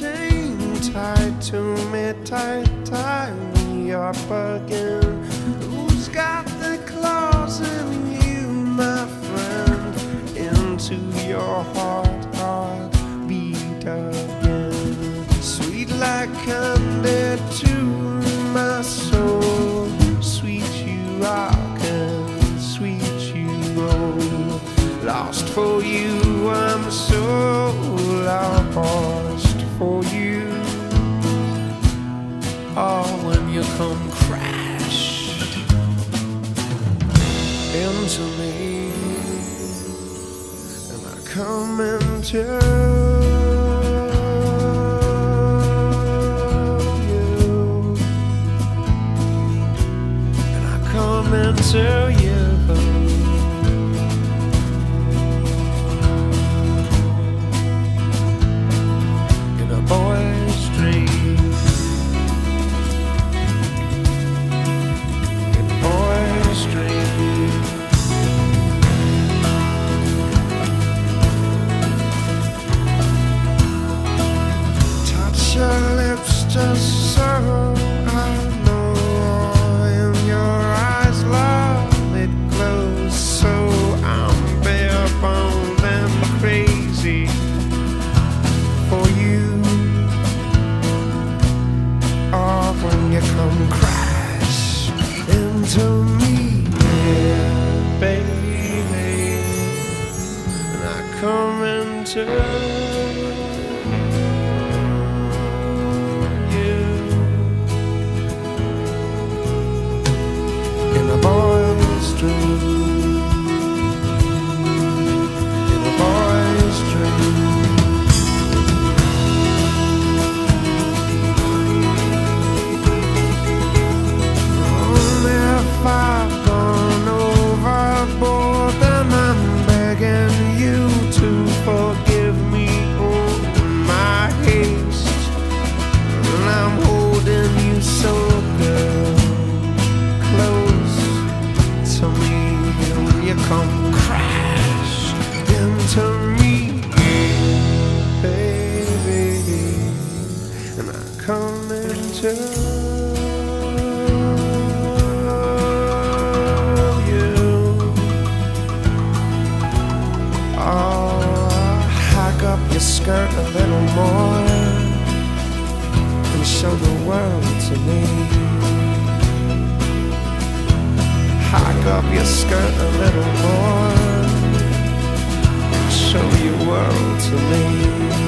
chain tied to me, tie me up again. Who's got the claws in you, my friend? Into your heart beat again. Sweet like candy to my soul. Sweet you rock and sweet you roll. Lost for you, I'm so lost for you. Oh, when you come crash into me, and I come into you, and I come into you. Your lips just so I know. In your eyes, love, it glows so. I'm bare boned and crazy for you. Oh, when you come crash into me, yeah, baby, and I come into come crash into me, baby, and I come into you. Oh, hike up your skirt a little more and show the world to me. Hike up your skirt a little more, show your world to me.